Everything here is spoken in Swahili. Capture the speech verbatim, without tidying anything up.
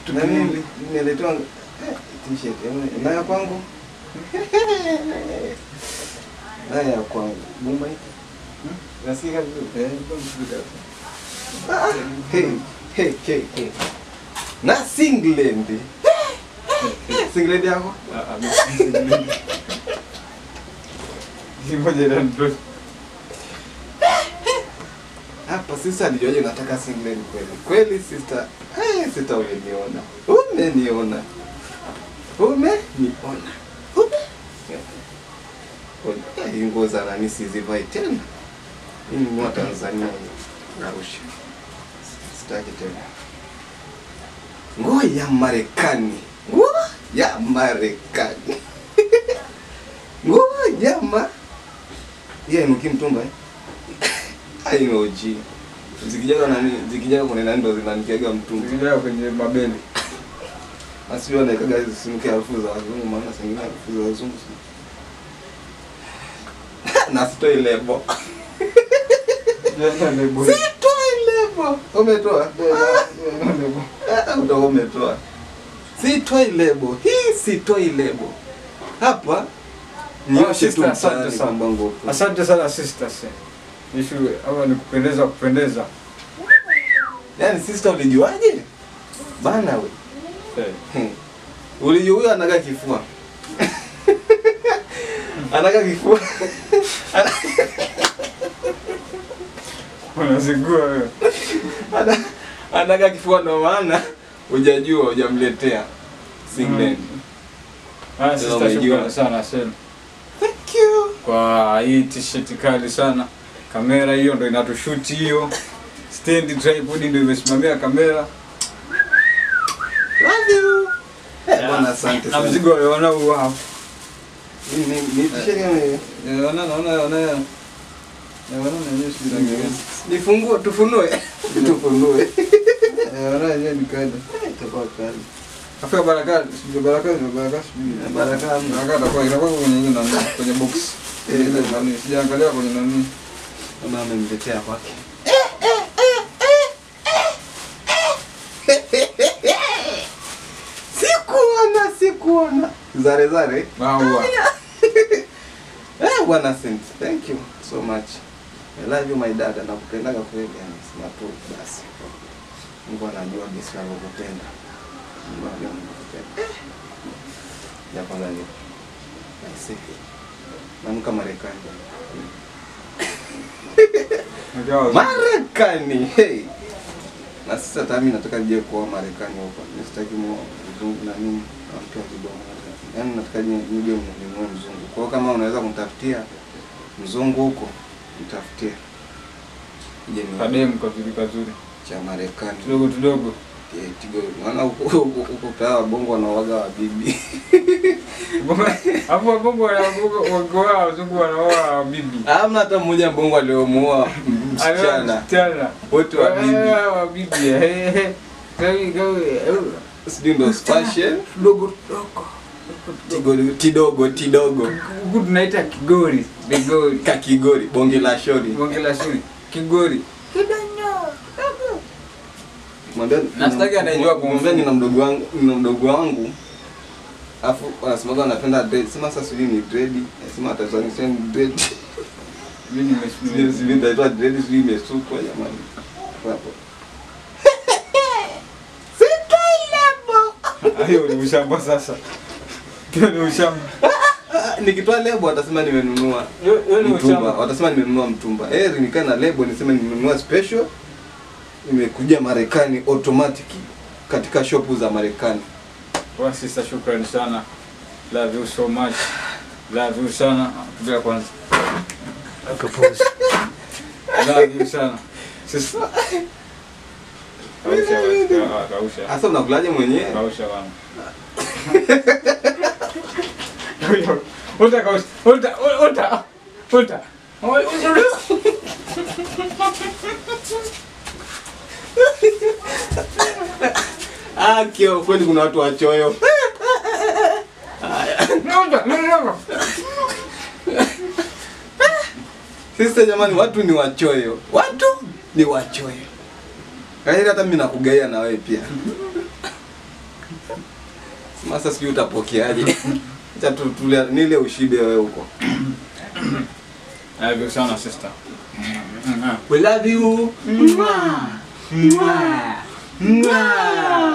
Na mimi nimeletwa eh t-shirt na ya kwangu. Na ya kwangu. Bumba hii. Nasikia vizuri. Eh, ndio msibika. Hey, hey, hey, hey. Na singlet. Singlet yako? Ah, ah, singlet. Simoja na ndo. Hapa sister alijoje nataka singlet kweli. Kweli sister. Eh, sister umeniona. Umeniona. Umeniona. Ume. Hii nguo za nani sizivai tena. Hii ni mwa Tanzania hii. Arusha. Sitaki tena. Nguo ya Marekani. Nguo ya Marekani. Nguo ya ma. Yeye ni kimtumba eh. Ai no G. Zikijaga nani, zikijaga kwenye nani ndo zinanikiaga mtumba. Zikijaga kwenye mabeli. Asiwe anaikaga hizo sinuke harufu za wazungu maana singine harufu za wazungu. Na sitoi lebo. Jana lebo. Sitoi lebo. Umetoa? Jana lebo. Ah, ndo umetoa. Sitoi lebo. Hii sitoi lebo. Hapa Nyoshe tu asante sana bango. Asante sana sisters. Nishu hawa ni kupendeza kupendeza. Yaani sister ulijuaje? Bana we. Eh. Ulijua huyo anaga kifua. Anaga kifua. Unazingua wewe. Ana anaga kifua ndo maana hujajua hujamletea singlet. Ah, sister shukrani sana sana. Thank you. Kwa hii t-shirt kali sana. Kamera hiyo ndo inatushoot hiyo. Stand tripod ndio imesimamia kamera. Love you. Eh, bwana asante sana. Na mzigo unaona huo hapo. Ni ni ni t-shirt gani? Naona naona naona. Naona na Yesu bila. Nifungue tufunue. Tufunue. Naona yeye ni kaida. Itakuwa kali. Afika baraka, sio baraka, sio baraka, sio Baraka. baraka itakuwa inakuwa kwenye hiyo nani kwenye box. Eh, nani sijaangalia kwenye nani. Mama ameniletea kwake. Sikuona, sikuona. Zare zare. Maua. Eh, bwana Saint. Thank you so much. I love you my dad. Nakupendaga kweli yani sina tu basi. Mungu anajua jinsi ninavyokupenda. Mungu anajua ninavyokupenda. Ya kwanza ni Naisiki. Namuka Marekani. Marekani. Hey. Na sasa tami nataka nije kwa Marekani huko. Nisitaki mzungu na nini na mtu wa kibongo. Yaani nataka nije mnunue mzungu. Kwa hiyo kama unaweza kunitafutia mzungu huko, nitafutie. Je, ni kadem kazuri kazuri cha Marekani. Kidogo kidogo. Eh, tigo. Maana huko huko kwa bongo wanaoaga wa bibi. Hapo bongo na bongo wagoa wazungu wanaoa bibi. Hamna hata mmoja bongo aliomuoa msichana. Msichana. Wote wa bibi. Wa bibi. Eh. Gawi gawi. Sijui ndo fashion. Dogo dogo. Tigogo tidogo tidogo. Good night Kigori. Bigori. Ka Kigori, bonge la shori. Bonge la shori. Kigori. Kidanyo. Mwambie nastaki anajua kumwambia nina mdogo wangu, nina mdogo wangu. Afu wanasemaga anapenda dread. Sema sasa sijui ni dread. Sema atazalisha ni dread. Mimi nimesimama. Sijui ndio dread sijui imesukwa jamani. Hapo. Ayo ni ushamba sasa. Kile ni ushamba. Nikitoa lebo watasema nimenunua. Yo ni ushamba. Watasema nimenunua mtumba. Eh, nikae na lebo niseme nimenunua special. Imekuja Marekani automatic katika shopu za Marekani. Kwa sister shukrani sana. Love you so much. Love you sana. Bila kwanza. Akapose. Love you sana. Sister. Kausha wa kausha. Asa unakulaje mwenyewe? Kausha wana. Ulta kausha. Ulta ulta. Ulta. Ah, kio kweli kuna watu wachoyo. Ulta, ulta. Sisi jamani watu ni wachoyo. Watu ni wachoyo. Kaili hata mimi nakugaia na wewe pia. Sasa sijui utapokeaje. Acha tutulia nile ushibe wewe huko. I love you sana sister. We love you. Mwah. Mwah. Mwah.